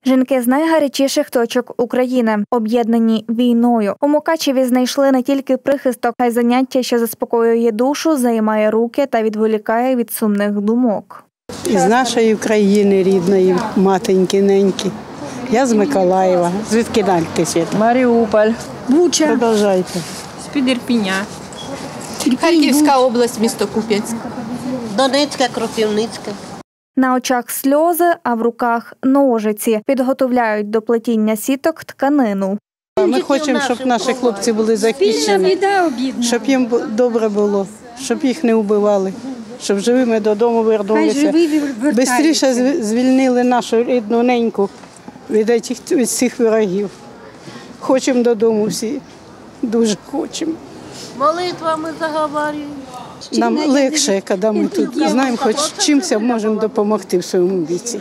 Жінки з найгарячіших точок України, об'єднані війною. У Мукачеві знайшли не тільки прихисток, а й заняття, що заспокоює душу, займає руки та відволікає від сумних думок. Із нашої країни рідної, матеньки, неньки. Я з Миколаєва. Звідки ти, Свята? Маріуполь. Буча. Продовжайте. З-під Ірпеня. Харківська область, місто Куп'янськ. Донецька, Кропивницька. На очах сльози, а в руках ножиці. Підготовляють до плетіння сіток тканину. Ми хочемо, щоб наші хлопці були захищені, щоб їм добре було, щоб їх не вбивали, щоб живими додому вернулися. Бистріше звільнили нашу рідну неньку від цих ворогів. Хочемо додому всі, дуже хочемо. Молитвами заговорюємо. Нам легше, коли ми тут знаємо, хоч чимось можемо допомогти в своєму віці.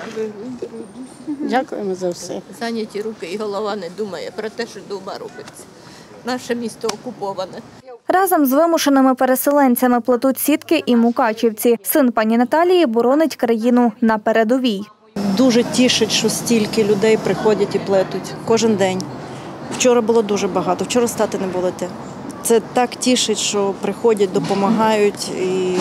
Дякуємо за все. Зайняті руки і голова не думає про те, що вдома робиться. Наше місто окуповане. Разом з вимушеними переселенцями плетуть сітки і мукачівці. Син пані Наталії боронить країну на передовій. Дуже тішить, що стільки людей приходять і плетуть кожен день. Вчора було дуже багато, вчора стати не було те. Це так тішить, що приходять, допомагають і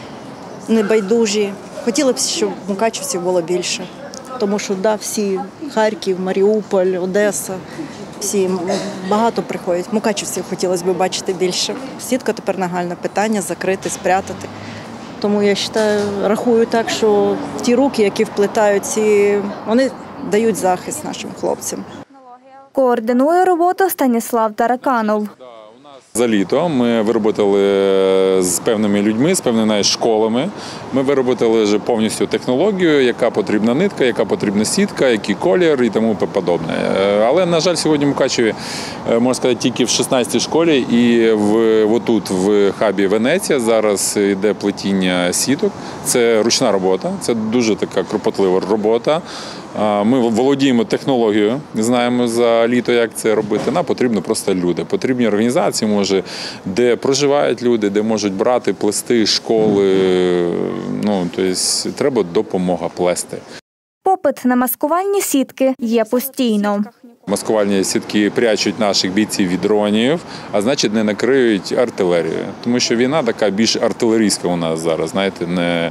небайдужі. Хотіли б, щоб мукачівців було більше. Тому що всі Харків, Маріуполь, Одеса, всі багато приходять. Мукачівців хотілося б бачити більше. Сітка тепер нагальне питання – закрити, спрятати. Тому я рахую так, що ті руки, які вплетають, вони дають захист нашим хлопцям. Координує роботу Станіслав Тараканов. За літо ми виробили з певними людьми, з певними школами. Ми виробили вже повністю технологію, яка потрібна нитка, яка потрібна сітка, який колір і тому подобне. Але, на жаль, сьогодні в Мукачеві, можна сказати, тільки в 16-й школі і отут, в хабі Венеція, зараз йде плетіння сіток. Це ручна робота, це дуже така кропотлива робота. Ми володіємо технологією, знаємо за літо, як це робити. Нам потрібно просто люди. Потрібні організації, може, де проживають люди, де можуть брати, плести, школи. Тобто, треба допомога плести. Попит на маскувальні сітки є постійно. Маскувальні сітки прячуть наших бійців від дронів, а значить не накриють артилерію. Тому що війна така більш артилерійська у нас зараз, знаєте,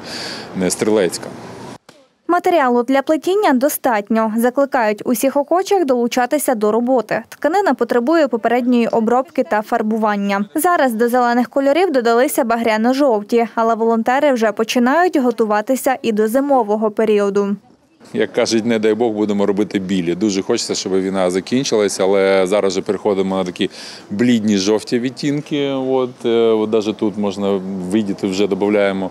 не стрілецька. Матеріалу для плетіння достатньо. Закликають усіх охочих долучатися до роботи. Тканина потребує попередньої обробки та фарбування. Зараз до зелених кольорів додалися багряно-жовті, але волонтери вже починають готуватися і до зимового періоду. Як кажуть, не дай Бог, будемо робити білі. Дуже хочеться, щоб війна закінчилася, але зараз вже переходимо на такі блідні жовті відтінки. Навіть тут можна видіти, вже додаємо.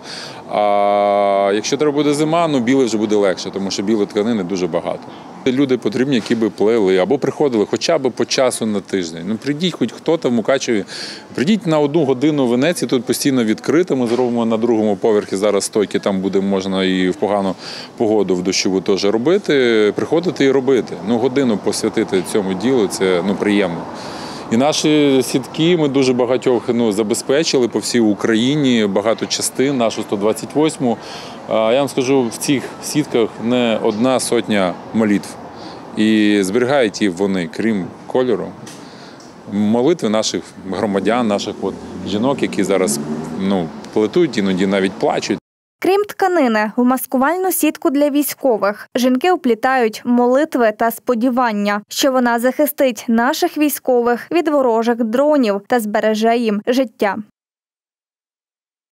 А якщо треба буде зима, біле вже буде легше, тому що білої тканини дуже багато. Люди потрібні, які би плели або приходили хоча б по часу на тиждень. Прийдіть хоч хто-то в Мукачеві, прийдіть на 1 годину в Венеції, тут постійно відкрито, ми зробимо на 2-му поверхі, зараз стойки там буде, можна і в погану погоду, в дощову теж робити, приходити і робити. Годину посвятити цьому ділу, це приємно. І наші сітки ми дуже багатьох забезпечили по всій Україні, багато частин, нашу 128-му. Я вам скажу, в цих сітках не 100 молитв. І зберігають їх вони, крім кольору, молитви наших громадян, наших жінок, які зараз плетуть, іноді навіть плачуть. Крім тканини, в маскувальну сітку для військових жінки вплітають молитви та сподівання, що вона захистить наших військових від ворожих дронів та збереже їм життя.